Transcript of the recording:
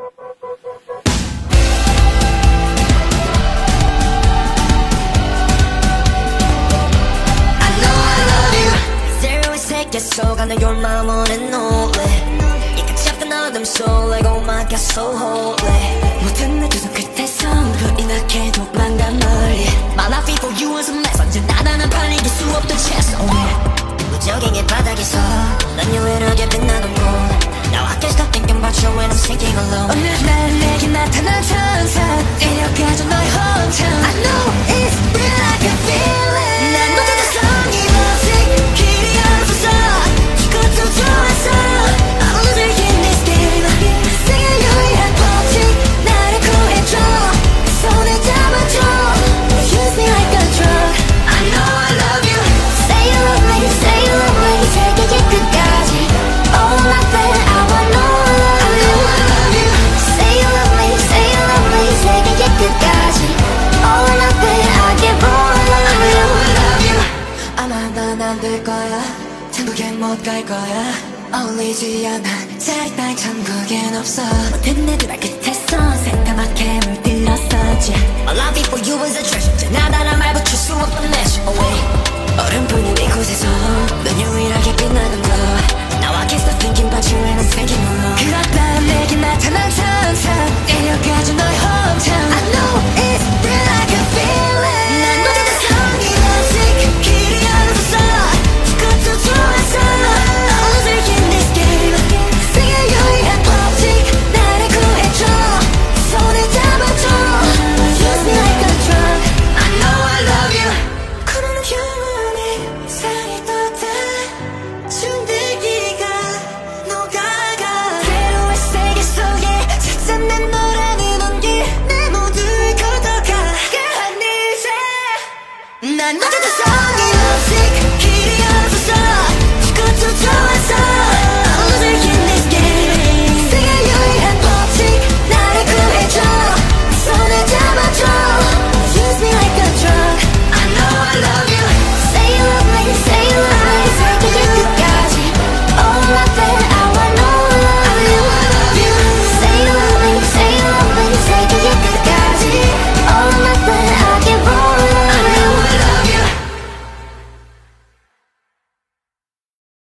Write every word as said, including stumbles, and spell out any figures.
속아내 your mom on and only You can check another soul like oh my god so holy 모든 내 두 손 끝에서 불이 나게 도망간 멀리 My life before you was a mess 언제나 나는 팔리길 수 없던 chest oh yeah 무적행의 바닥에서 난 유일하게 빛나는 곳 Now I can't stop thinking about you when I'm sinking alone 오늘 날 내게 나타난 천사 데려가줘 너의 hometown I know it's real I can feel it 난 모든 성이 없이 길이 없어 죽어도 좋았어 I'm losing in this game 세계 유일한 법칙 나를 구해줘 손에 잡아줘 Use me like a drug I know I love you Say you love me, say you love me 세계의 끝까지 All my friend I want no love I know I love you Say you love me, say you love me 세계의 끝까지 All my friend I give all love I know I love you 아마 난 안 될 거야 천국엔 못 갈 거야 어울리지 않아 자리 따윈 천국엔 없어 모든 애들아 끝에서 새까맣게 물들었었지 My love before you was a treasure 나다란 말 붙일 수 없던 measure away 얼음뿐인 이곳에서 넌 유일하게 빛나는 거 Now I can't stop thinking about you and I'm thinking alone 그렇다 내게 나타난 천사 데려가줘 너의 hometown I know it's real I can feel it 난 모든 성이 없이 길이 없어 죽어도 좋았어 I'm losing in this game 세계 유일한 법칙 나를 구해줘 손에 잡아줘 Use me like a drug I know I love you 그러는 영원히 살이 돋아 준대기가 녹아가 새로운 세계 속에 찾아낸 너라는 온기 내 모두를 걷어가 난 이제 난 모든 성이 없이